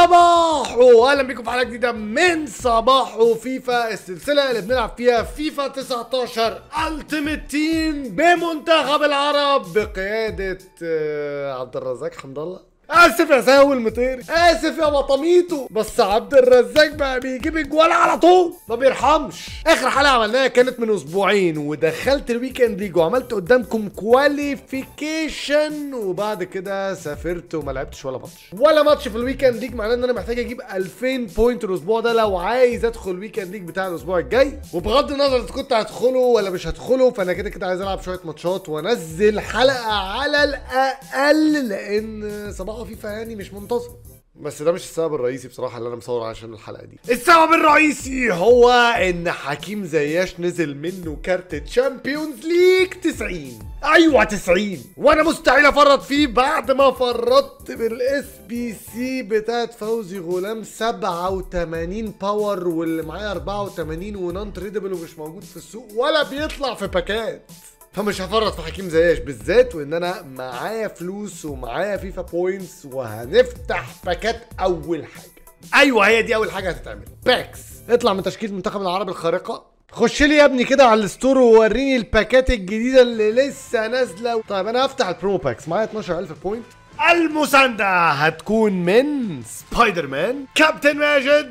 صباحو، اهلا بيكم في حلقه جديده من صباحو فيفا، السلسله اللي بنلعب فيها فيفا 19 التيمت تيم بمنتخب العرب بقياده عبد الرزاق حمد الله. اسف يا ساوي المطير، اسف يا بطميتو، بس عبد الرزاق بقى بيجيب اجوال على طول ما بيرحمش. اخر حلقه عملناها كانت من اسبوعين، ودخلت الويكند ليج وعملت قدامكم كواليفيكيشن، وبعد كده سافرت وما لعبتش ولا ماتش في الويكند ليج. معناه ان انا محتاج اجيب 2000 بوينت الاسبوع ده لو عايز ادخل الويكند ليج بتاع الاسبوع الجاي. وبغض النظر اذا كنت هدخله ولا مش هدخله، فانا كده كده عايز العب شويه ماتشات وانزل حلقه على الاقل، لان صباح فيفا يعني مش منتظم. بس ده مش السبب الرئيسي بصراحه اللي انا مصور عشان الحلقه دي. السبب الرئيسي هو ان حكيم زياش نزل منه كارت تشامبيونز ليج 90. ايوه 90، وانا مستحيل افرط فيه بعد ما فرطت بالاس بي سي بتاعت فوزي غلام 87 باور، واللي معايا 84 ونون تريدبل ومش موجود في السوق ولا بيطلع في باكات. فمش هفرط في حكيم زياش بالذات، وان انا معايا فلوس ومعايا فيفا بوينتس، وهنفتح باكات اول حاجه. ايوه هي دي اول حاجه هتتعمل، باكس. اطلع من تشكيله المنتخب العربي الخارقه، خش لي يا ابني كده على الستور ووريني الباكات الجديده اللي لسه نازله. طيب انا هفتح البرومو باكس، معايا 12000 بوينت. المساندة هتكون من سبايدر مان، كابتن ماجد،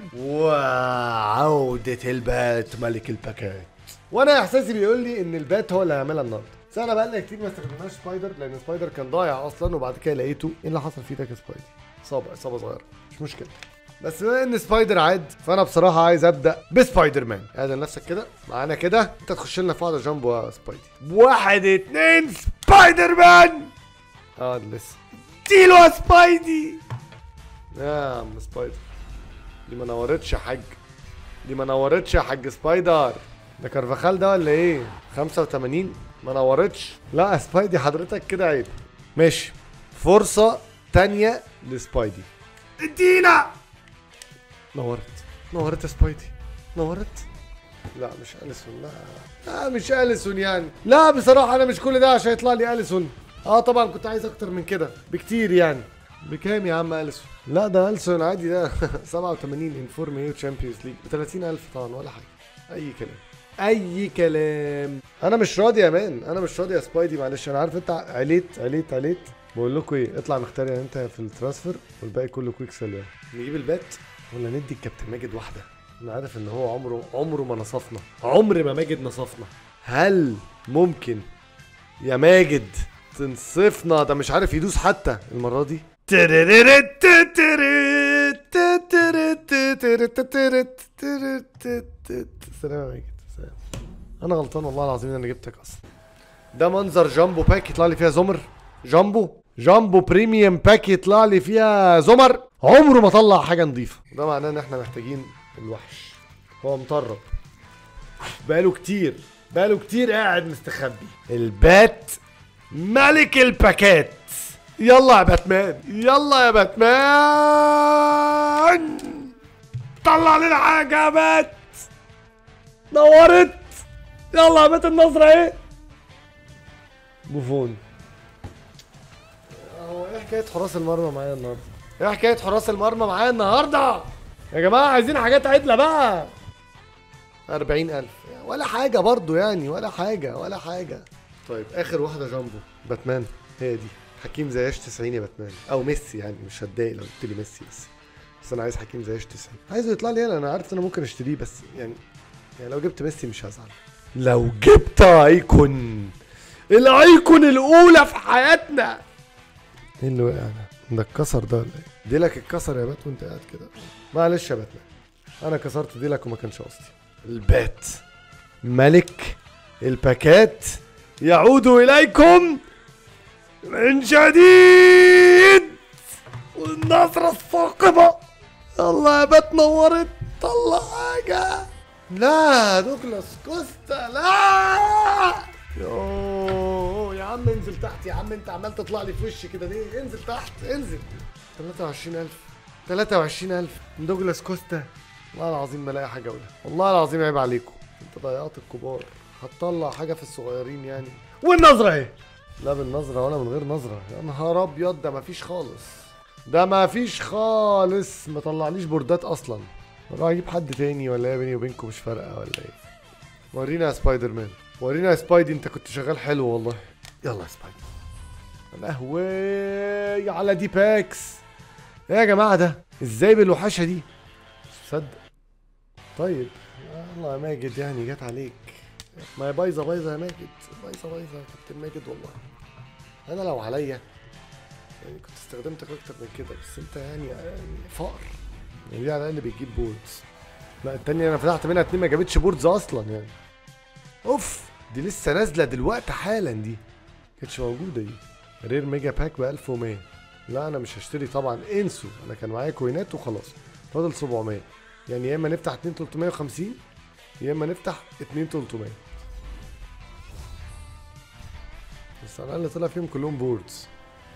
وعودة البات ملك الباكات. وانا احساسي بيقول لي ان البات هو اللي هيعملها النهارده. بس انا بقالنا كتير ما استخدمناش سبايدر، لان سبايدر كان ضايع اصلا، وبعد كده لقيته. ايه اللي حصل فيه ده يا سبايدر؟ اصابه صغيره مش مشكله. بس بما ان سبايدر عاد، فانا بصراحه عايز ابدا بسبايدر مان. اعدل نفسك كده معانا كده، انت تخش لنا في واحده جامبو يا سبايدي. 1 2 سبايدر مان. لسه اديله يا سبايدي. يا عم سبايدر، دي ما نورتش يا حاج، دي ما نورتش يا حاج سبايدر. ده كارفاخال ده ولا ايه؟ 85 ما نورتش. لا يا سبايدي حضرتك كده عيب. ماشي، فرصة تانية لسبايدي. ادينا. نورت يا سبايدي، نورت. لا مش اليسون، لا مش اليسون يعني. لا بصراحة انا مش كل ده عشان يطلع لي اليسون. طبعا كنت عايز اكتر من كده بكتير يعني. بكام يا عم اليسون؟ لا ده اليسون عادي، ده 87 انفورم هيو تشامبيونز ليج ب 30000 طبعا ولا حاجة. اي كلام اي كلام. انا مش راضي يا مان، انا مش راضي يا سبايدي، معلش. انا عارف انت عليت. بقول لكم ايه، اطلع مختار يعني انت في الترانسفير، والباقي كله كويك سيل. يعني نجيب البات ولا ندي الكابتن ماجد واحده؟ انا عارف ان هو عمره ما نصفنا، عمر ما ماجد نصفنا. هل ممكن يا ماجد تنصفنا؟ ده مش عارف يدوس حتى المره دي. سلام يا ماجد، سلام. انا غلطان والله العظيم ان انا جبتك اصلا. ده منظر جامبو باك يطلع لي فيها زمر. جامبو بريميوم باك يطلع لي فيها زمر. عمره ما طلع حاجه نظيفه. ده معناه ان احنا محتاجين الوحش. هو مطرب بقاله كتير قاعد مستخبي. البات ملك الباكات. يلا يا باتمان، يلا يا باتمان، طلع لنا حاجه يا بات. نورت. يلا يا بات النصر اهي. بوفون. هو ايه حكايه حراس المرمى معايا النهارده؟ ايه حكايه حراس المرمى معايا النهارده؟ يا جماعه عايزين حاجات عدله بقى. 40000 ولا حاجه برضو يعني، ولا حاجه. طيب اخر واحده جامبو باتمان هي دي. حكيم زياش 90 يا باتمان، او ميسي يعني، مش هتضايق لو قلت لي ميسي. بس انا عايز حكيم زياش 90. عايزه يطلع لي انا عارف ان انا ممكن اشتريه، بس يعني لو جبت ميسي مش هزعل. لو جبت الايكون الاولى في حياتنا. ايه اللي وقع ده اتكسر ده ولا ايه؟ ديلك اتكسر يا بات وانت قاعد كده. معلش يا باتمان، انا كسرت ديلك وما كانش قصدي. البات ملك الباكات يعود اليكم من جديد، والنصرة الثاقبة. يلا يا بات نورت، طلع حاجة. لا دوغلاس كوستا، لا يوه يا عم انزل تحت يا عم، انت عمال تطلع لي في وشي كده ليه؟ انزل تحت انزل. 23000 دوغلاس كوستا. والله العظيم ما الاقي حاجة اقولها، والله العظيم عيب عليكم، انت ضيعت الكبار. هتطلع حاجة في الصغيرين يعني. والنظرة اهي. لا بالنظرة ولا من غير نظرة، يا نهار ابيض ده مفيش خالص. ده ما فيش خالص، ما طلعليش بوردات اصلا. اروح اجيب حد تاني ولا ايه؟ بيني وبينكم مش فارقه ولا ايه؟ ورينا يا سبايدر مان، ورينا يا سبايدي، انت كنت شغال حلو والله. يلا يا سبايدي. لهوي على دي باكس. ايه يا جماعه ده؟ ازاي بالوحشه دي؟ مش مصدق. طيب يلا يا ماجد، يعني جت عليك. ما هي بايظه بايظه يا ماجد، بايظه بايظه يا كابتن ماجد والله. انا لو عليا يعني كنت استخدمتك اكتر من كده، بس انت يعني فقر. يعني دي على الاقل بتجيب بوردز. لا التانية انا فتحت منها 2 ما جابتش بوردز اصلا يعني. اوف، دي لسه نازله دلوقتي حالا، دي كانتش موجوده دي. رير ميجا باك ب 1100. لا انا مش هشتري طبعا، انسوا، انا كان معايا كوينات وخلاص. فاضل 700، يعني يا اما نفتح 2 350 يا اما نفتح 2 300. بس على الاقل طلع فيهم كلهم بوردز،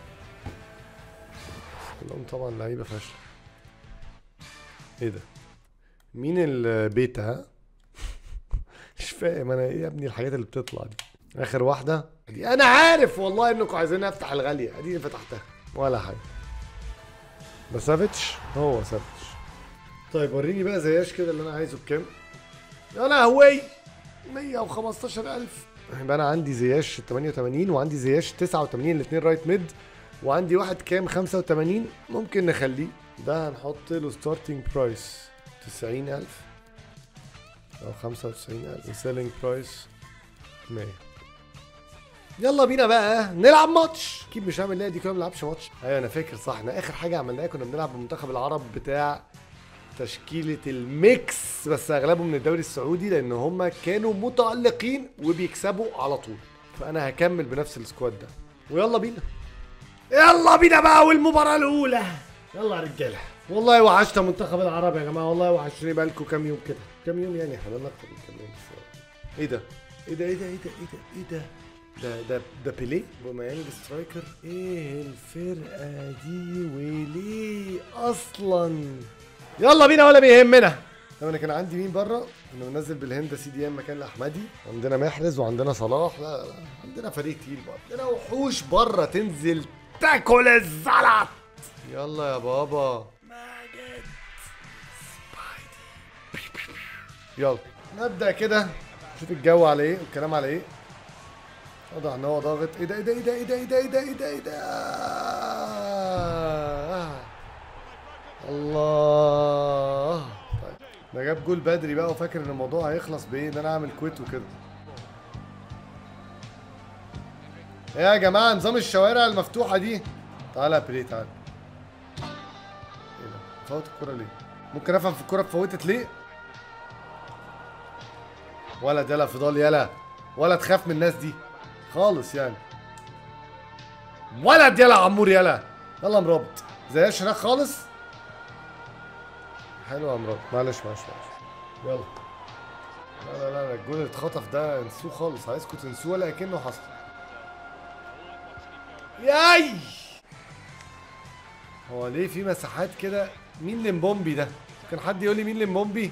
كلهم طبعا لعيبه فاشله. ايه ده؟ مين البيتا؟ مش فاهم انا ايه يا ابني الحاجات اللي بتطلع دي. اخر واحده دي انا عارف والله انكم عايزين افتح الغاليه، اديني فتحتها ولا حاجه. ده سافيتش، هو سافيتش. طيب وريني بقى زياش كده اللي انا عايزه بكام. يا لهوي 115,000. يبقى انا عندي زياش 88 وعندي زياش 89 الاثنين رايت ميد، وعندي واحد كام 85. ممكن نخليه ده، هنحط له ستارتنج برايس 90,000 او 95,000 وسيلينج برايس 100. يلا بينا بقى نلعب ماتش. اكيد مش هعمل دي كده، ما نلعبش ماتش. ايوه انا فاكر صح، احنا اخر حاجه عملناها كنا بنلعب بمنتخب العرب بتاع تشكيله الميكس، بس اغلبه من الدوري السعودي لان هم كانوا متالقين وبيكسبوا على طول. فانا هكمل بنفس السكواد ده ويلا بينا. يلا بينا بقى والمباراه الاولى. يلا يا رجاله، والله وحشنا منتخب العرب يا جماعه، والله وحشني بقالكم كام يوم كده. كام يوم يعني؟ احنا بقالنا اكتر من كام يوم. ايه ده؟ ايه ده؟ ايه ده؟ ايه ده؟ ايه ده؟ ده بيليه بوميانج سترايكر. ايه الفرقه دي وليه اصلا؟ يلا بينا ولا بيهمنا. طب انا كان عندي مين بره؟ كنا بننزل بالهند سي دي ام مكان لاحمدي، عندنا محرز وعندنا صلاح. لا لا عندنا فريق تقيل بقى، عندنا وحوش بره تنزل تاكل الزلط. يلا يا بابا ماجد سبايدي. يلا نبدا كده، شوف الجو على ايه والكلام على ايه. واضح ان هو ضاغط. ايه ده؟ ايه ده؟ ايه ده؟ ايه ده؟ ايه ده؟ ايه ده؟ ايه ده؟ ايه ده؟ الله. طيب ده جاب جول بدري بقى وفاكر ان الموضوع هيخلص بايه، ان انا اعمل كويت وكده. ايه يا جماعه نظام الشوارع المفتوحه دي؟ تعالى يا بلي تعالى. ايه ده؟ فوت الكوره ليه؟ ممكن افهم في الكوره فوتت ليه؟ ولد يلا فضال يلا، ولا تخاف من الناس دي خالص يعني. ولد يلا عمور يلا. يلا مرابط زي شراك خالص. حلو يا مرابط، معلش معلش معلش. يلا. لا لا لا الجول اللي اتخطف ده انسوه خالص، عايزكم تنسوه ولا كأنه حصل. ياي هو ليه في مساحات كده؟ مين لمبومبي ده؟ كان حد يقول لي مين لمبومبي؟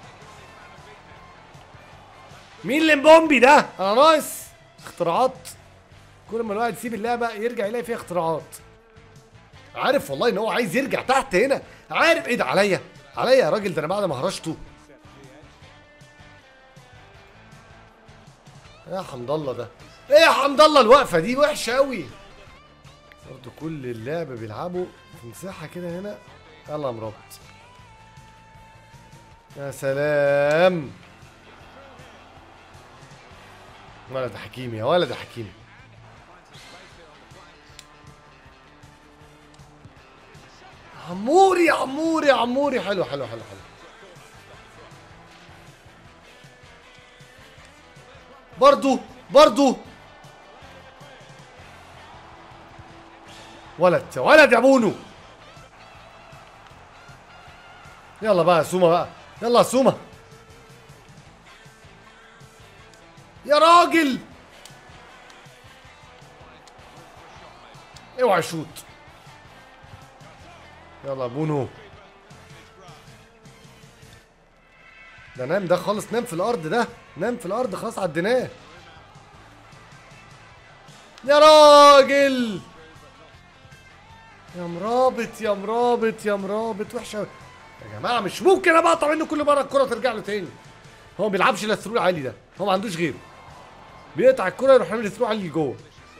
مين لمبومبي ده؟ انا ناقص اختراعات. كل ما الواحد يسيب اللعبه يرجع يلاقي فيها اختراعات. عارف والله ان هو عايز يرجع تحت هنا، عارف ايه ده؟ عليا عليا يا راجل، ده انا بعد ما هرشته. ايه يا حمد الله ده؟ ايه يا حمد الله الوقفه دي وحشه قوي. برضه كل اللعبه بيلعبوا في مساحه كده هنا. يلا يا مرابط. يا سلام. ولد حكيمي يا ولد حكيمي. عموري عموري عموري. حلو حلو حلو حلو. برضو ولد ولد يا بونو. يلا بقى يا سوما بقى، يلا يا سوما يا راجل. اوعى شوت. يلا يا بونو. ده نام ده خالص، نام في الارض، ده نام في الارض خلاص عديناه. يا راجل يا مرابط يا مرابط يا مرابط، وحشه أوي. يا جماعه مش ممكن انا بقطع منه كل مره الكره ترجع له تاني. هو ما بيلعبش الا الثرو العالي ده، هو ما عندوش غيره. بيقطع الكره يروح عامل الثرو عالي لجوه.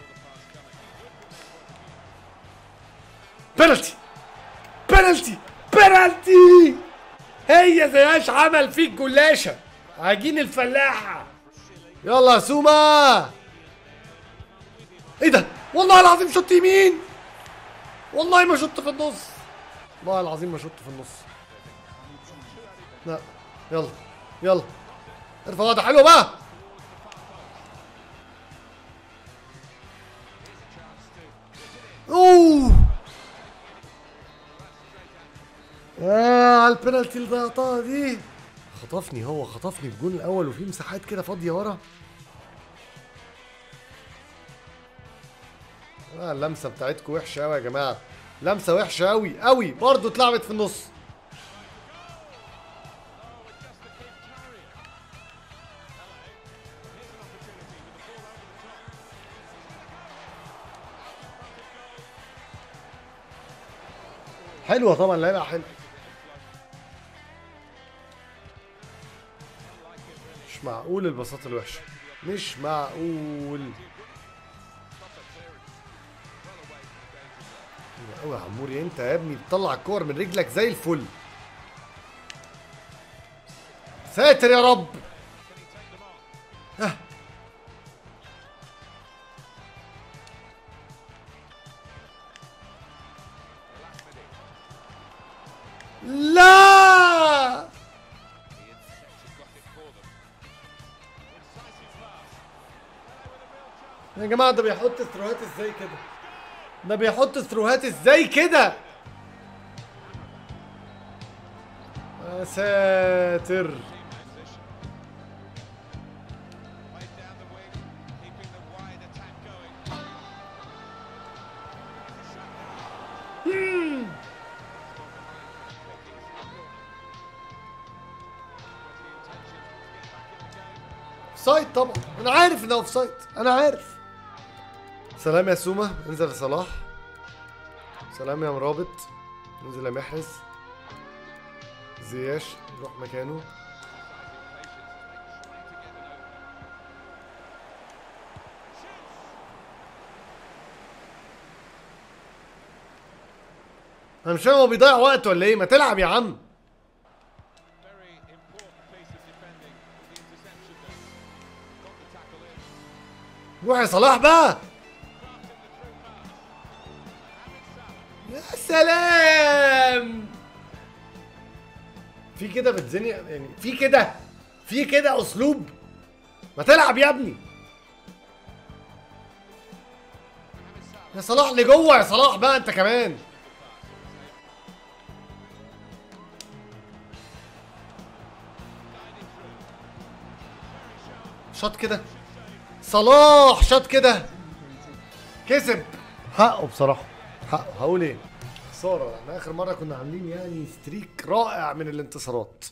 بنالتي بنالتي بنالتي. هي زياش عمل فيك جلاشه عجين الفلاحه. يلا يا سوما. ايه ده؟ والله العظيم شط يمين، والله ما شط في النص، والله العظيم ما شط في النص. لا يلا يلا ارفع واحده حلوه بقى. اوه على البنالتي اللي ضيعتها دي. خطفني، هو خطفني الجون الاول وفي مساحات كده فاضيه ورا. اللمسه بتاعتكم وحشه قوي يا جماعه، لمسه وحشه قوي قوي برضه اتلعبت في النص. حلوه طبعا، لعبها حلو. مش معقول البساطه الوحشه، مش معقول قوي يا عموري. انت يا ابني بتطلع الكور من رجلك زي الفل. ساتر يا رب. لا يا جماعه، ده بيحط ثروهات ازاي كده؟ ده بيحط ثروهات ازاي كده؟ يا ساتر. اوفسايد طبعا، انا عارف انه اوفسايد، انا عارف. سلام يا سوما، انزل يا صلاح. سلام يا مرابط، انزل يا محرز. زياش يروح مكانه. انا مش فاهم هو بيضيع وقت ولا ايه؟ ما تلعب يا عم. روح يا صلاح بقى. يا سلام. في كده بتزنق يعني، في كده اسلوب. ما تلعب يا ابني. يا صلاح لجوه، يا صلاح بقى انت كمان. شاط كده صلاح، شاط كده كسب. حقه بصراحه، حقه. هقول ايه؟ خساره. احنا اخر مره كنا عاملين يعني ستريك رائع من الانتصارات.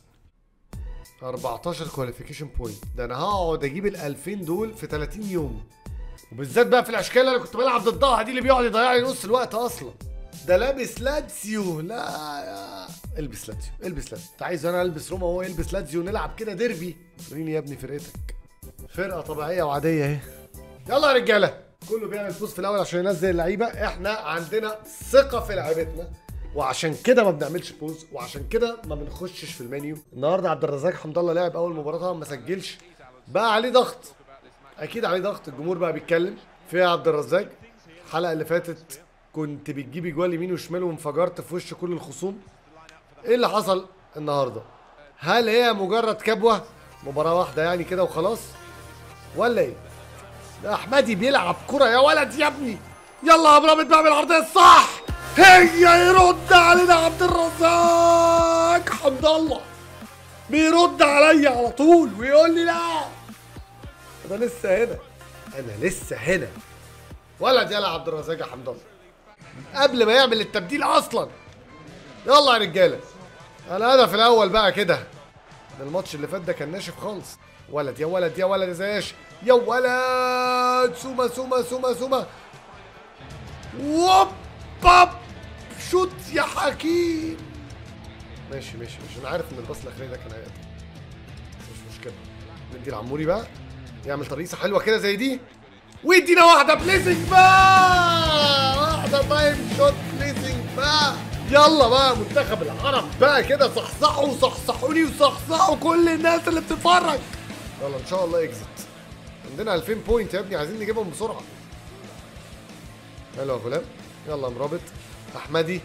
14 كواليفيكيشن بوينت. ده انا هقعد اجيب ال 2000 دول في 30 يوم، وبالذات بقى في الاشكال اللي انا كنت بلعب ضدها دي اللي بيقعد يضيع لي نص الوقت اصلا. ده لابس لاتسيو. لا البس لاتسيو، البس لاتسيو. انت عايز انا البس روما وهو يلبس لاتسيو ونلعب كده ديربي؟ وريني يا ابني فرقتك. فرقه طبيعيه وعاديه اهي. يلا يا رجاله، كله بيعمل فوز في الاول عشان ينزل اللعيبه. احنا عندنا ثقه في لعيبتنا، وعشان كده ما بنعملش بوز، وعشان كده ما بنخشش في المنيو. النهارده عبد الرزاق حمد الله لعب اول مباراه طبعا ما سجلش، بقى عليه ضغط، اكيد عليه ضغط. الجمهور بقى بيتكلم فيها. عبد الرزاق الحلقه اللي فاتت كنت بتجيب اجوال يمين وشمال وانفجرت في وش كل الخصوم. ايه اللي حصل النهارده؟ هل هي مجرد كبوه مباراه واحده يعني كده وخلاص، ولا ايه؟ ده احمدي بيلعب كرة يا ولد يا ابني. يلا يا مرابط بقى بالعرضية الصح. هي يرد علينا عبد الرزاق حمد الله، بيرد عليا على طول ويقول لي لا انا لسه هنا، انا لسه هنا. ولد يلا عبد الرزاق يا حمد الله قبل ما يعمل التبديل اصلا. يلا يا رجاله، الهدف الاول بقى كده. الماتش اللي فات ده كان ناشف خالص. ولد يا ولد يا ولد يا زياش يا ولد. سوما سوما سوما سوما. ووب باب شوت يا حكيم. ماشي ماشي ماشي، انا عارف ان الباص الاخراني ده كان هيقطع بس مش مشكله. ندي العموري بقى يعمل ترقيصه حلوه كده زي دي ويدينا واحده بليسنج بقى، واحده تايم شوت بليسنج بقى. يلا بقى منتخب العرب بقى كده، صحصحوا صحصحوني وصحصحوا كل الناس اللي بتتفرج. يلا ان شاء الله اكزت. عندنا 2000 بوينت يا ابني، عايزين نجيبهم بسرعه. حلو يا غلام. يلا مرابط احمدي،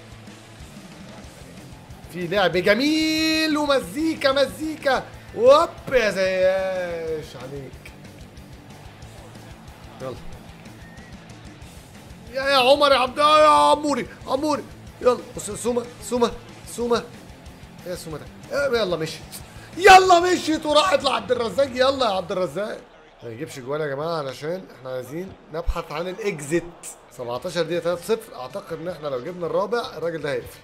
في لعب جميل ومزيكا مزيكا ووب يا زياش عليك. يلا يا عمر يا عبد الله يا عموري عموري. يلا بص سومه سومه سومه. ايه سومه ده؟ يلا مشيت، يلا مشيت وراحت لعبد الرزاق. يلا يا عبد الرزاق ما يجيبش جوان يا جماعه علشان احنا عايزين نبحث عن الاكزيت. 17 دقيقه 3-0. اعتقد ان احنا لو جبنا الرابع الراجل ده هيقفل.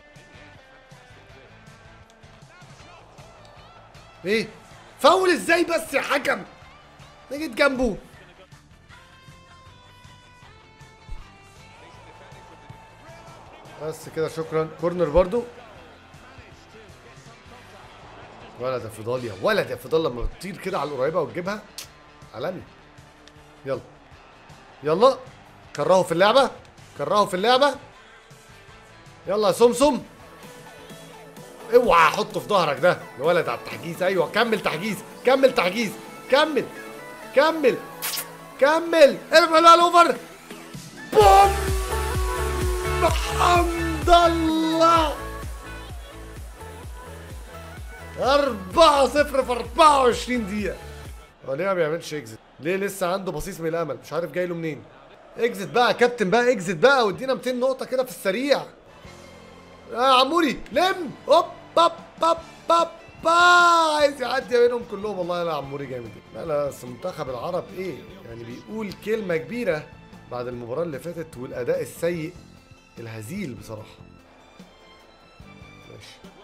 ايه فاول ازاي بس يا حكم؟ انا جيت جنبه. بس كده شكرا. كورنر برضو. ولد يا فضاليا، ولد يا فضال لما بتطير كده على القريبه وتجيبها عالمي. يلا يلا كرهوا في اللعبه، كرهوا في اللعبه. يلا يا سمسم، اوعى احطه في ظهرك ده الولد على التحجيز. ايوه كمل تحجيز، كمل تحجيز، كمل كمل كمل. ارمي بقى الاوفر. بوم حمد الله. 4-0 في 24 دقيقة. هو ليه ما بيعملش اكزت؟ ليه لسه عنده بصيص من الامل؟ مش عارف جاي له منين. اكزت بقى يا كابتن بقى، اكزت بقى وادينا 200 نقطة كده في السريع. يا عموري لم هوب باب باب باب با. عايز يعدي بينهم كلهم. والله لا عموري جامد. لا لا بس منتخب العرب ايه يعني، بيقول كلمة كبيرة بعد المباراة اللي فاتت والاداء السيء الهزيل بصراحة. ماشي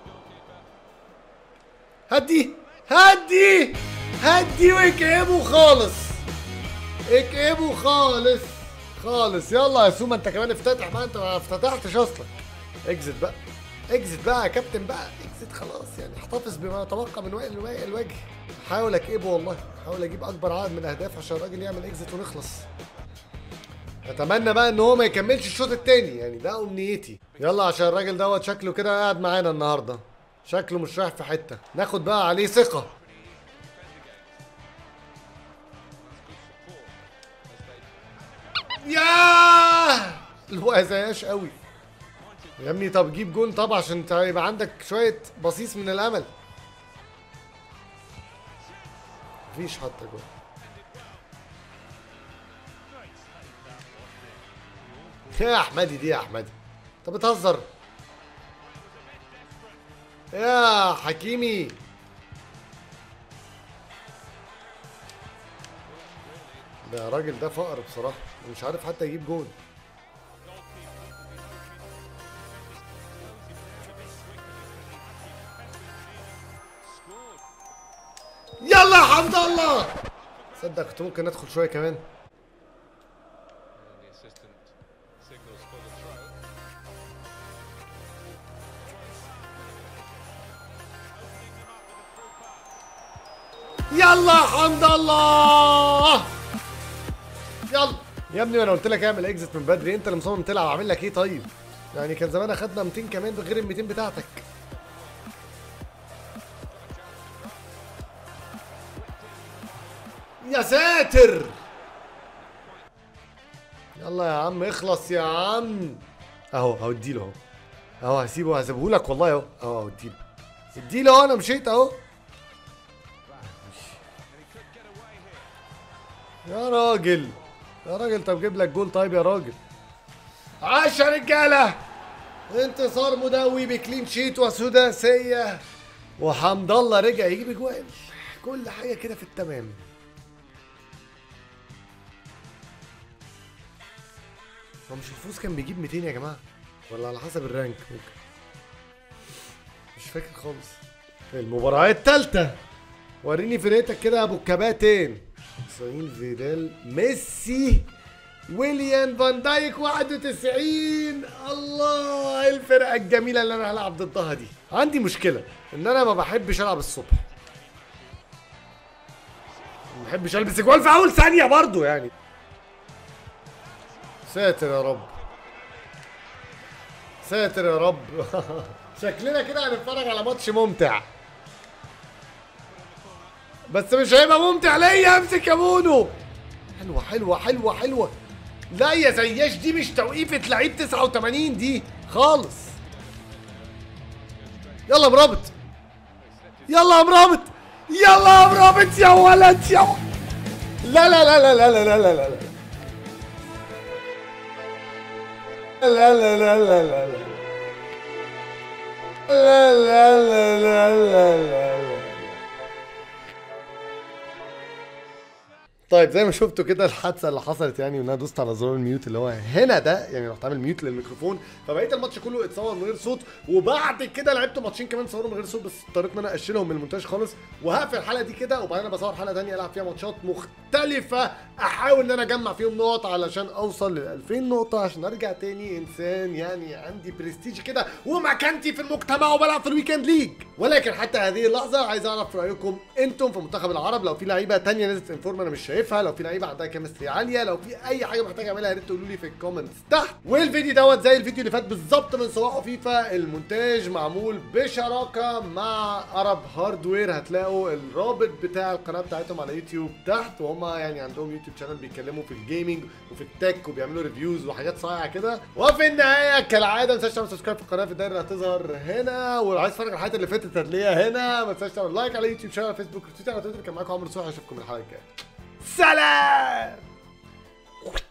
هدي هدي هدي واكئبه خالص، اكئبه خالص خالص. يلا يا سوما انت كمان افتتح بقى، انت ما افتتحتش اصلا. اكزت بقى، اكزت بقى يا كابتن بقى، اكزت خلاص يعني. احتفظ بما يتبقى من الوجه. حاول اكئبه والله، حاول اجيب اكبر عدد من الاهداف عشان الراجل يعمل اكزت ونخلص. اتمنى بقى ان هو ما يكملش الشوط التاني يعني، ده امنيتي. يلا عشان الراجل دوت شكله كده قاعد معانا النهارده، شكله مش رايح في حته. ناخد بقى عليه ثقه. ياه الوقزاياش قوي يا ابني. طب جيب جون طبعا عشان يبقى عندك شويه بصيص من الامل. مفيش حتى جون. يا احمدي دي يا احمدي انت بتهزر يا حكيمي. ده راجل ده فقر بصراحه، مش عارف حتى يجيب جون. يلا يا حمد الله. صدق كنت ممكن ادخل شويه كمان. يلا يا حمد الله. يلا يا ابني انا قلت لك اعمل اكزت من بدري، انت اللي مصمم تلعب. اعمل لك ايه طيب يعني؟ كان زمان اخدنا 200 كمان غير ال 200 بتاعتك. يا ساتر. يلا يا عم اخلص يا عم. اهو هوديله اهو، اهو هسيبه لك والله اهو، اهو هوديله. اديله اهو، انا مشيت اهو. يا راجل يا راجل، طب جيب لك جول طيب يا راجل. عاش يا رجاله. انتصار مدوي بكلين شيت وسداسيه، وحمد الله رجع يجيب اجوال. كل حاجه كده في التمام. هو مش الفوز كان بيجيب 200 يا جماعه ولا على حسب الرانك؟ ممكن مش فاكر خالص. المباراه الثالثه، وريني فرقتك كده يا ابو الكباتن. اسرائيل فيدال ميسي ويليان فان دايك 91. الله، ايه الفرقه الجميله اللي انا هلعب ضدها دي. عندي مشكله ان انا ما بحبش العب الصبح، ما بحبش البس جوال في اول ثانيه برضو يعني. ساتر يا رب، ساتر يا رب. شكلنا كده هنتفرج على ماتش ممتع، بس مش هيبقى ممتع ليا. امسك يا بونو. حلوه حلوه حلوه حلوه. لا يا زياش، دي مش توقيفه لعيب 89 دي خالص. يلا مرابط، يلا يا مرابط، يلا يا مرابط يا ولد يا لا لا لا لا لا لا لا لا لا لا لا لا لا لا لا لا لا لا. طيب زي ما شفتوا كده الحادثه اللي حصلت يعني، وان انا دوست على زرار الميوت اللي هو هنا ده، يعني رحت عامل ميوت للميكروفون، فبقيت الماتش كله اتصور من غير صوت. وبعد كده لعبت ماتشين كمان صوروا من غير صوت، بس اضطريت ان انا اشيلهم من المونتاج خالص. وهقفل الحلقه دي كده، وبعدين انا بصور حلقه ثانيه العب فيها ماتشات مختلفه، احاول ان انا اجمع فيهم نقط علشان اوصل لل 2000 نقطه، عشان ارجع تاني انسان يعني عندي برستيج كده ومكانتي في المجتمع وبلعب في الويكند ليج. ولكن حتى هذه اللحظه عايز اعرف رايكم انتم في منتخب العرب. لو في لعيبه ثانيه نزلت انفورم انا مش شايفها، لو في لعيبه عندها كيمستري عاليه، لو في اي حاجه محتاج اعملها يا ريت تقولوا لي في الكومنتس تحت. والفيديو دوت زي الفيديو اللي فات بالظبط من صباح فيفا، المونتاج معمول بشراكه مع عرب هاردوير. هتلاقوا الرابط بتاع القناه بتاعتهم على يوتيوب تحت، وهم يعني عندهم يوتيوب شانل بيتكلموا في الجيمنج وفي التك وبيعملوا ريفيوز وحاجات صايعه كده. وفي النهايه كالعاده ما تنساش تعمل سبسكرايب في القناه في الدايره اللي هتظهر هنا، ولو عايز تتفرج على الحلقات اللي فاتت هتلاقيها هنا. ما تنساش تعمل لايك على يوتيوب شانل، فيسبوك، تويتر، على تويتر. كان معاكم عمرو صبحي، اشوفكم الحلقه الجايه. سلام.